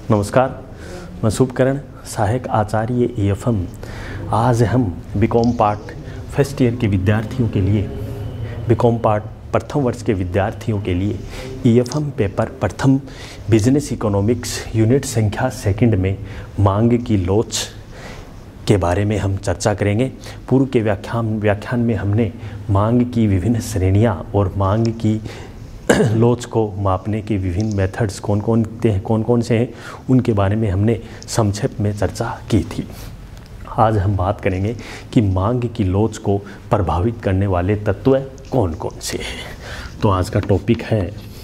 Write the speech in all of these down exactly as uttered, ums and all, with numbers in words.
नमस्कार, मैं शुभकरण सहायक आचार्य ई एफ एम। आज हम बीकॉम पार्ट फर्स्ट ईयर के विद्यार्थियों के लिए, बीकॉम पार्ट प्रथम वर्ष के विद्यार्थियों के लिए ई एफ एम पेपर प्रथम बिजनेस इकोनॉमिक्स यूनिट संख्या सेकंड में मांग की लोच के बारे में हम चर्चा करेंगे। पूर्व के व्याख्यान व्याख्यान में हमने मांग की विभिन्न श्रेणियां और मांग की लोच को मापने के विभिन्न मेथड्स कौन कौन हैं कौन कौन से हैं उनके बारे में हमने संक्षेप में चर्चा की थी। आज हम बात करेंगे कि मांग की लोच को प्रभावित करने वाले तत्व कौन कौन से हैं। तो आज का टॉपिक है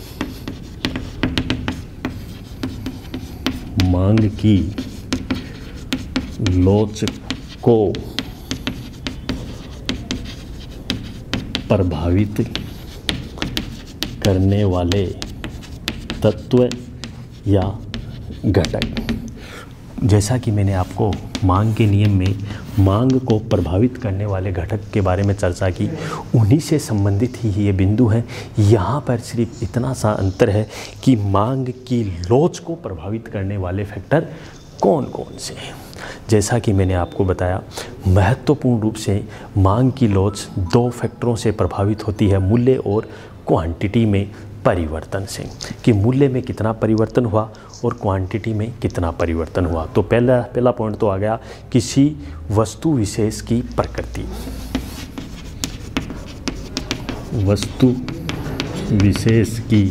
मांग की लोच को प्रभावित करने वाले तत्व या घटक। जैसा कि मैंने आपको मांग के नियम में मांग को प्रभावित करने वाले घटक के बारे में चर्चा की, उन्हीं से संबंधित ही ये बिंदु है। यहाँ पर सिर्फ इतना सा अंतर है कि मांग की लोच को प्रभावित करने वाले फैक्टर कौन कौन से हैं। जैसा कि मैंने आपको बताया, महत्वपूर्ण रूप से मांग की लोच दो फैक्टरों से प्रभावित होती है, मूल्य और क्वांटिटी में परिवर्तन से, कि मूल्य में कितना परिवर्तन हुआ और क्वांटिटी में कितना परिवर्तन हुआ। तो पहला पहला पॉइंट तो आ गया किसी वस्तु विशेष की प्रकृति। वस्तु विशेष की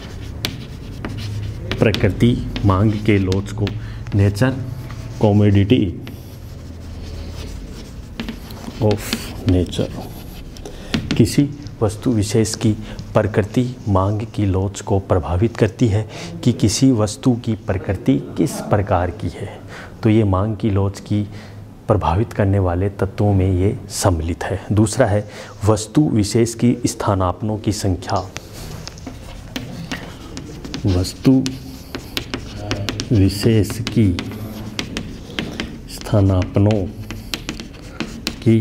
प्रकृति मांग के लोच को नेचर कमोडिटी ऑफ नेचर, किसी वस्तु विशेष की प्रकृति मांग की लोच को प्रभावित करती है कि किसी वस्तु की प्रकृति किस प्रकार की है। तो ये मांग की लोच की प्रभावित करने वाले तत्वों में ये सम्मिलित है। दूसरा है वस्तु विशेष की स्थानापनों की संख्या। वस्तु विशेष की स्थानापनों की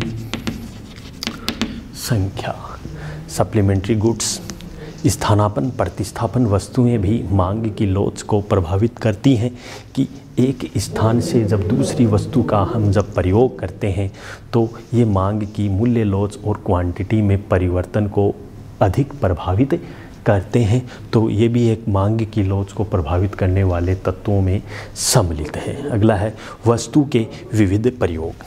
संख्या। सप्लीमेंट्री गुड्स, स्थानापन प्रतिस्थापन वस्तुएं भी मांग की लोच को प्रभावित करती हैं कि एक स्थान से जब दूसरी वस्तु का हम जब प्रयोग करते हैं तो ये मांग की मूल्य लोच और क्वांटिटी में परिवर्तन को अधिक प्रभावित करते हैं। तो ये भी एक मांग की लोच को प्रभावित करने वाले तत्वों में सम्मिलित है। अगला है वस्तु के विविध प्रयोग।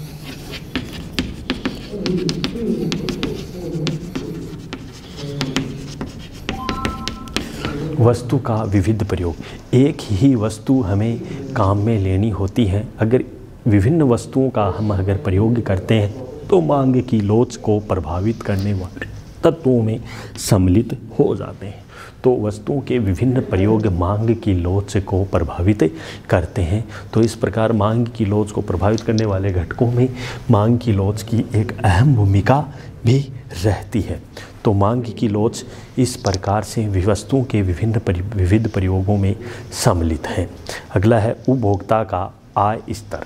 वस्तु का विविध प्रयोग, एक ही वस्तु हमें काम में लेनी होती है, अगर विभिन्न वस्तुओं का हम अगर प्रयोग करते हैं तो मांग की लोच को प्रभावित करने वाले तत्वों में सम्मिलित हो जाते हैं। तो वस्तुओं के विभिन्न प्रयोग मांग की लोच को प्रभावित करते हैं। तो इस प्रकार मांग की लोच को प्रभावित करने वाले घटकों में मांग की लोच की एक अहम भूमिका भी रहती है। तो मांग की लोच इस प्रकार से वस्तुओं के विभिन्न विविध प्रयोगों में सम्मिलित है। अगला है उपभोक्ता का आय स्तर।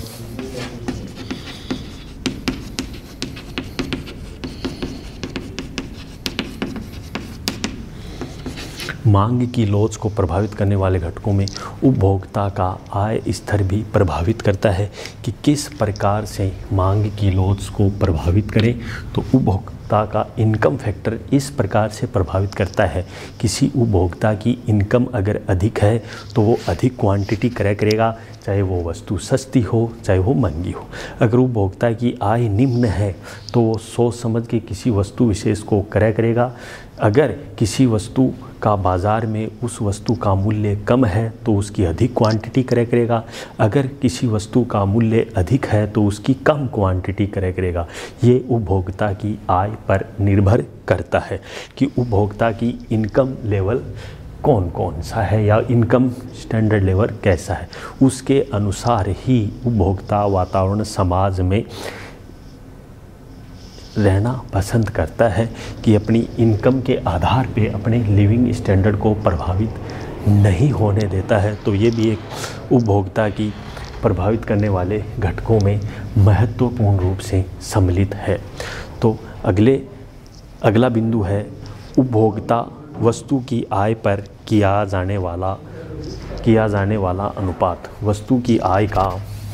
मांग की लोच को प्रभावित करने वाले घटकों में उपभोक्ता का आय स्तर भी प्रभावित करता है कि किस प्रकार से मांग की लोच को प्रभावित करें। तो उपभोक्ता का इनकम फैक्टर इस प्रकार से प्रभावित करता है, किसी उपभोक्ता की इनकम अगर अधिक है तो वो अधिक क्वांटिटी क्रय करेगा, चाहे वो वस्तु सस्ती हो चाहे वो महंगी हो। अगर उपभोक्ता की आय निम्न है तो वो सोच समझ के किसी वस्तु विशेष को क्रय करेगा। अगर किसी वस्तु का बाज़ार में उस वस्तु का मूल्य कम है तो उसकी अधिक क्वांटिटी क्रय करेगा। अगर किसी वस्तु का मूल्य अधिक है तो उसकी कम क्वांटिटी क्रय करेगा। ये उपभोक्ता की आय पर निर्भर करता है कि उपभोक्ता की इनकम लेवल कौन कौन सा है या इनकम स्टैंडर्ड लेवल कैसा है। उसके अनुसार ही उपभोक्ता वातावरण समाज में रहना पसंद करता है कि अपनी इनकम के आधार पे अपने लिविंग स्टैंडर्ड को प्रभावित नहीं होने देता है। तो ये भी एक उपभोक्ता की प्रभावित करने वाले घटकों में महत्वपूर्ण रूप से सम्मिलित है। तो अगले अगला बिंदु है उपभोक्ता वस्तु की आय पर किया जाने वाला किया जाने वाला अनुपात वस्तु की आय का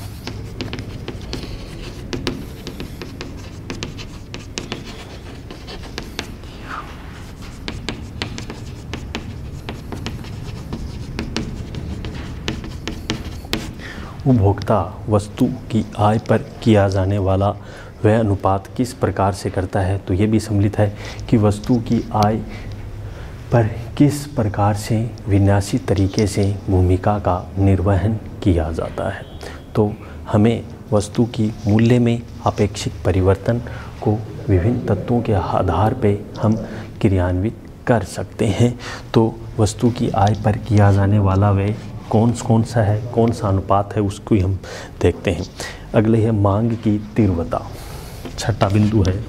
उपभोक्ता वस्तु की आय पर किया जाने वाला वह अनुपात किस प्रकार से करता है। तो ये भी सम्मिलित है कि वस्तु की आय पर किस प्रकार से विन्यासित तरीके से भूमिका का निर्वहन किया जाता है। तो हमें वस्तु की मूल्य में अपेक्षित परिवर्तन को विभिन्न तत्वों के आधार पर हम क्रियान्वित कर सकते हैं। तो वस्तु की आय पर किया जाने वाला वह कौन कौन सा है, कौन सा अनुपात है, उसको ही हम देखते हैं। अगले है मांग की तीव्रता। छठा बिंदु है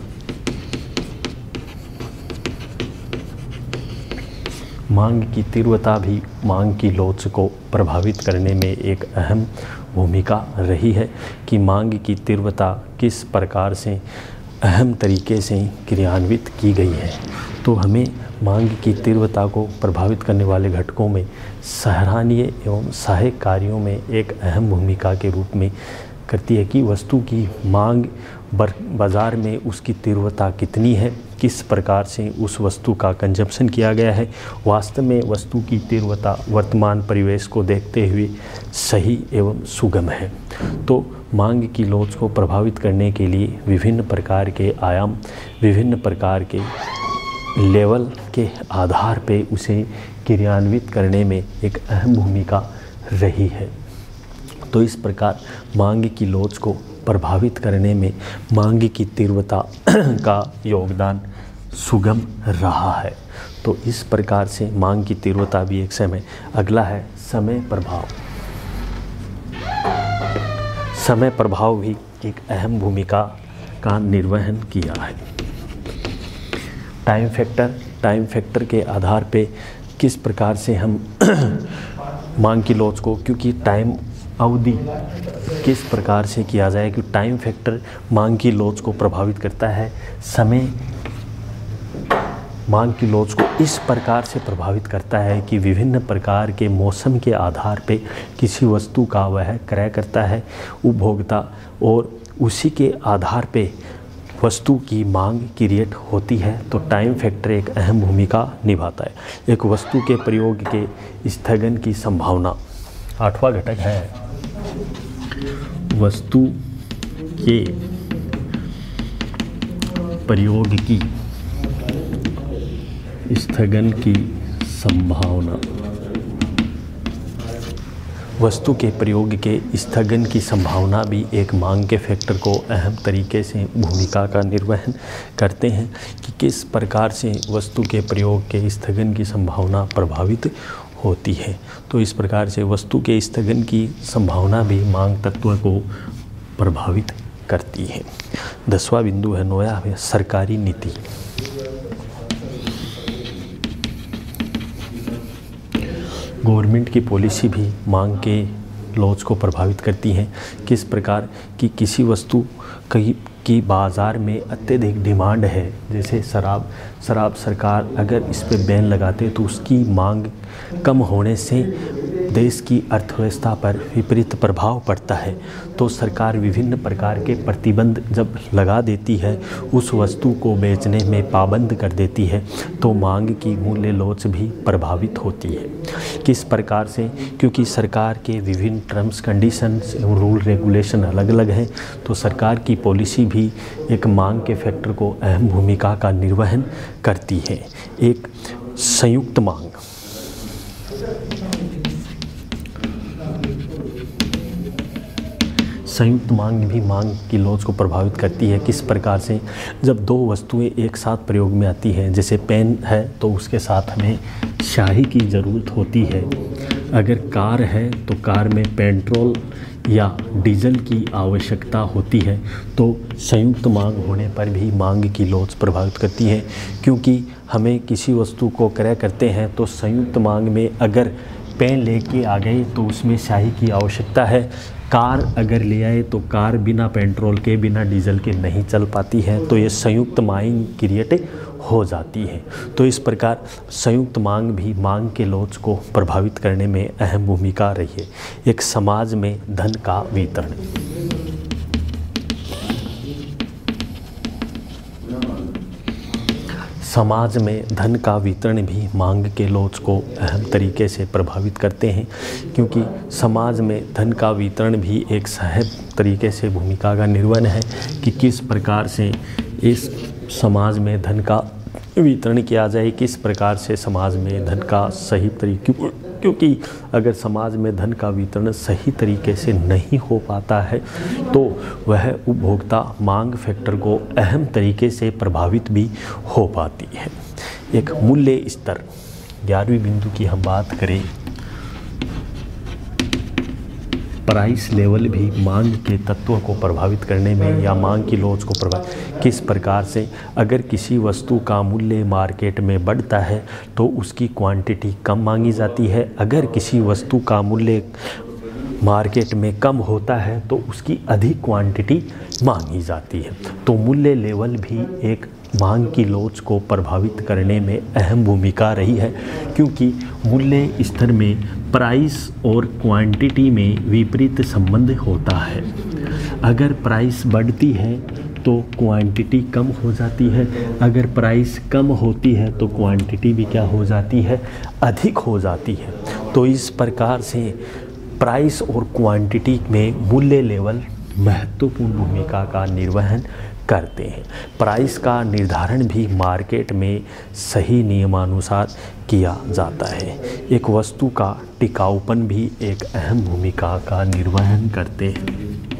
मांग की तीव्रता भी मांग की लोच को प्रभावित करने में एक अहम भूमिका रही है कि मांग की तीव्रता किस प्रकार से अहम तरीके से क्रियान्वित की गई है। तो हमें मांग की तीव्रता को प्रभावित करने वाले घटकों में सराहनीय एवं सहायक कार्यों में एक अहम भूमिका के रूप में करती है कि वस्तु की मांग बाज़ार में उसकी तीव्रता कितनी है, किस प्रकार से उस वस्तु का कंजप्शन किया गया है। वास्तव में वस्तु की तीव्रता वर्तमान परिवेश को देखते हुए सही एवं सुगम है। तो मांग की लोच को प्रभावित करने के लिए विभिन्न प्रकार के आयाम, विभिन्न प्रकार के लेवल के आधार पे उसे क्रियान्वित करने में एक अहम भूमिका रही है। तो इस प्रकार मांग की लोच को प्रभावित करने में मांग की तीव्रता का योगदान सुगम रहा है। तो इस प्रकार से मांग की तीव्रता भी एक समय। अगला है समय प्रभाव। समय प्रभाव भी एक अहम भूमिका का निर्वहन किया है। टाइम फैक्टर टाइम फैक्टर के आधार पे किस प्रकार से हम मांग की लोच को, क्योंकि टाइम अवधि किस प्रकार से किया जाए कि टाइम फैक्टर मांग की लोच को प्रभावित करता है। समय मांग की लोच को इस प्रकार से प्रभावित करता है कि विभिन्न प्रकार के मौसम के आधार पे किसी वस्तु का वह क्रय करता है उपभोक्ता, और उसी के आधार पे वस्तु की मांग क्रिएट होती है। तो टाइम फैक्टर एक अहम भूमिका निभाता है। एक वस्तु के प्रयोग के स्थगन की संभावना। आठवां घटक है वस्तु के प्रयोग की स्थगन की संभावना। वस्तु के प्रयोग के स्थगन की संभावना भी एक मांग के फैक्टर को अहम तरीके से भूमिका का निर्वहन करते हैं कि किस प्रकार से वस्तु के प्रयोग के स्थगन की संभावना प्रभावित होती है। तो इस प्रकार से वस्तु के स्थगन की संभावना भी मांग तत्व को प्रभावित करती है। दसवां बिंदु है नोया है सरकारी नीति। गवर्नमेंट की पॉलिसी भी मांग के लोच को प्रभावित करती है। किस प्रकार की किसी वस्तु कई की बाज़ार में अत्यधिक डिमांड है, जैसे शराब शराब सरकार अगर इस पे बैन लगाते तो उसकी मांग कम होने से देश की अर्थव्यवस्था पर विपरीत प्रभाव पड़ता है। तो सरकार विभिन्न प्रकार के प्रतिबंध जब लगा देती है, उस वस्तु को बेचने में पाबंद कर देती है, तो मांग की मूल्य लोच भी प्रभावित होती है। किस प्रकार से, क्योंकि सरकार के विभिन्न टर्म्स कंडीशंस एवं रूल रेगुलेशन अलग अलग हैं, तो सरकार की पॉलिसी भी एक मांग के फैक्टर को अहम भूमिका का निर्वहन करती है। एक संयुक्त मांग। संयुक्त मांग भी मांग की लोच को प्रभावित करती है। किस प्रकार से, जब दो वस्तुएं एक साथ प्रयोग में आती हैं, जैसे पेन है तो उसके साथ हमें स्याही की ज़रूरत होती है। अगर कार है तो कार में पेट्रोल या डीजल की आवश्यकता होती है। तो संयुक्त मांग होने पर भी मांग की लोच प्रभावित करती है, क्योंकि हमें किसी वस्तु को क्रय करते हैं तो संयुक्त मांग में अगर पेन लेके आ गए तो उसमें स्याही की आवश्यकता है। कार अगर ले आए तो कार बिना पेट्रोल के बिना डीजल के नहीं चल पाती है, तो ये संयुक्त मांग क्रिएट हो जाती है। तो इस प्रकार संयुक्त मांग भी मांग के लोच को प्रभावित करने में अहम भूमिका रही है। एक समाज में धन का वितरण, समाज में धन का वितरण भी मांग के लोच को अहम तरीके से प्रभावित करते हैं, क्योंकि समाज में धन का वितरण भी एक सहज तरीके से भूमिका का निर्वहन है कि किस प्रकार से इस समाज में धन का वितरण किया जाए, किस प्रकार से समाज में धन का सही तरीके, क्योंकि अगर समाज में धन का वितरण सही तरीके से नहीं हो पाता है तो वह उपभोक्ता मांग फैक्टर को अहम तरीके से प्रभावित भी हो पाती है। एक मूल्य स्तर, ग्यारहवीं बिंदु की हम बात करें, प्राइस लेवल भी मांग के तत्वों को प्रभावित करने में या मांग की लोच को प्रभावित किस प्रकार से, अगर किसी वस्तु का मूल्य मार्केट में बढ़ता है तो उसकी क्वांटिटी कम मांगी जाती है, अगर किसी वस्तु का मूल्य मार्केट में कम होता है तो उसकी अधिक क्वांटिटी मांगी जाती है। तो मूल्य लेवल भी एक मांग की लोच को प्रभावित करने में अहम भूमिका रही है, क्योंकि मूल्य स्तर में प्राइस और क्वांटिटी में विपरीत संबंध होता है। अगर प्राइस बढ़ती है तो क्वांटिटी कम हो जाती है, अगर प्राइस कम होती है तो क्वांटिटी भी क्या हो जाती है, अधिक हो जाती है। तो इस प्रकार से प्राइस और क्वांटिटी में मूल्य लेवल महत्वपूर्ण भूमिका का निर्वहन करते हैं। प्राइस का निर्धारण भी मार्केट में सही नियमानुसार किया जाता है। एक वस्तु का टिकाऊपन भी एक अहम भूमिका का निर्वहन करते हैं।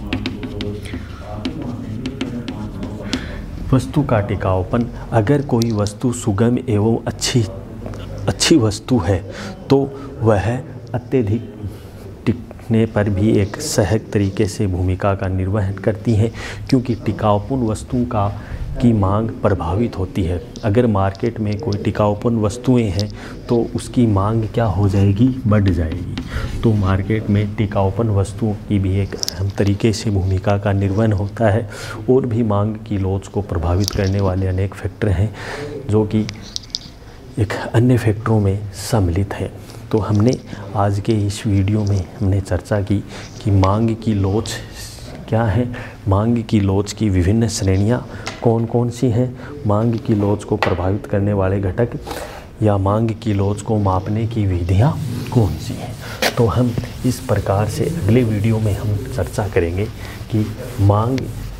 वस्तु का टिकाऊपन, अगर कोई वस्तु सुगम एवं अच्छी अच्छी वस्तु है तो वह अत्यधिक टिकने पर भी एक सहज तरीके से भूमिका का निर्वहन करती हैं, क्योंकि टिकाऊपन वस्तुओं का की मांग प्रभावित होती है। अगर मार्केट में कोई टिकाऊपन वस्तुएं हैं तो उसकी मांग क्या हो जाएगी, बढ़ जाएगी। तो मार्केट में टिकाऊपन वस्तुओं की भी एक अहम तरीके से भूमिका का निर्वहन होता है। और भी मांग की लोच को प्रभावित करने वाले अनेक फैक्टर हैं जो कि एक अन्य फैक्टरों में सम्मिलित है। तो हमने आज के इस वीडियो में हमने चर्चा की कि मांग की लोच क्या है, मांग की लोच की विभिन्न श्रेणियाँ कौन कौन सी हैं, मांग की लोच को प्रभावित करने वाले घटक या मांग की लोच को मापने की विधियाँ कौन सी हैं। तो हम इस प्रकार से अगले वीडियो में हम चर्चा करेंगे कि मांग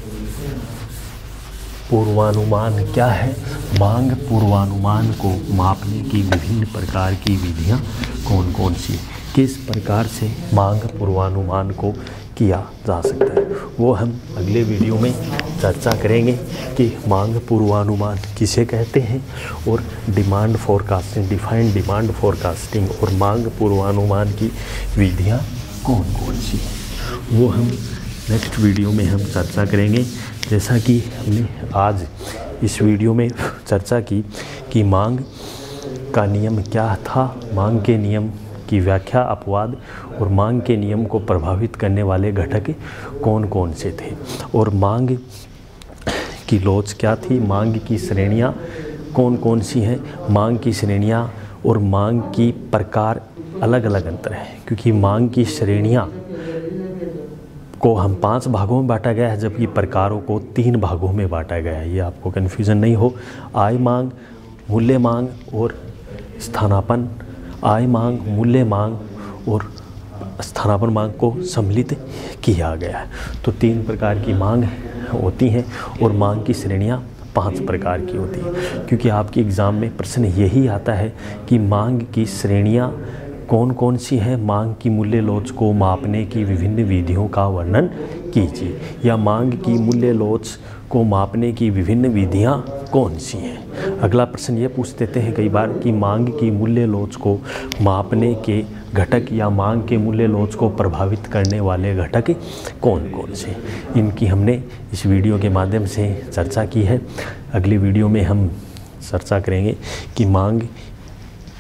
पूर्वानुमान क्या है, मांग पूर्वानुमान को मापने की विभिन्न प्रकार की विधियाँ कौन कौन सी हैं, किस प्रकार से मांग पूर्वानुमान को किया जा सकता है, वो हम अगले वीडियो में चर्चा करेंगे कि मांग पूर्वानुमान किसे कहते हैं और demand forecasting, defined demand forecasting और मांग पूर्वानुमान की विधियाँ कौन कौन सी हैं, वो हम नेक्स्ट वीडियो में हम चर्चा करेंगे। जैसा कि हमने आज इस वीडियो में चर्चा की कि मांग का नियम क्या था, मांग के नियम की व्याख्या, अपवाद और मांग के नियम को प्रभावित करने वाले घटक कौन कौन से थे, और मांग की लोच क्या थी, मांग की श्रेणियाँ कौन कौन सी हैं। मांग की श्रेणियाँ और मांग की प्रकार अलग अलग अंतर है, क्योंकि मांग की श्रेणियाँ को हम पांच भागों में बांटा गया है, जबकि प्रकारों को तीन भागों में बांटा गया है। ये आपको कन्फ्यूज़न नहीं हो। आय मांग, मूल्य मांग और स्थानापन्न, आय मांग, मूल्य मांग और स्थानापन्न मांग को सम्मिलित किया गया है। तो तीन प्रकार की मांग होती हैं और मांग की श्रेणियाँ पांच प्रकार की होती हैं, क्योंकि आपके एग्ज़ाम में प्रश्न यही आता है कि मांग की श्रेणियाँ कौन कौन सी है, मांग की मूल्य लोच को मापने की विभिन्न विधियों का वर्णन कीजिए, या मांग की मूल्य लोच को मापने की विभिन्न विधियां कौन सी हैं। अगला प्रश्न ये पूछ देते हैं कई बार कि मांग की मूल्य लोच को मापने के घटक या मांग के मूल्य लोच को प्रभावित करने वाले घटक कौन कौन से। इनकी हमने इस वीडियो के माध्यम से चर्चा की है। अगली वीडियो में हम चर्चा करेंगे कि मांग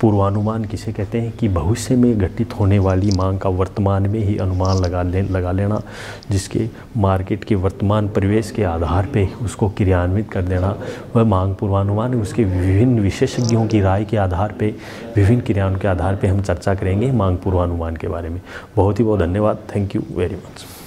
पूर्वानुमान किसे कहते हैं कि भविष्य में घटित होने वाली मांग का वर्तमान में ही अनुमान लगा ले लगा लेना, जिसके मार्केट के वर्तमान परिवेश के आधार पे उसको क्रियान्वित कर देना, वह मांग पूर्वानुमान है। उसके विभिन्न विशेषज्ञों की राय के आधार पे, विभिन्न क्रियाओं के आधार पे हम चर्चा करेंगे मांग पूर्वानुमान के बारे में। बहुत ही बहुत धन्यवाद। Thank you very much.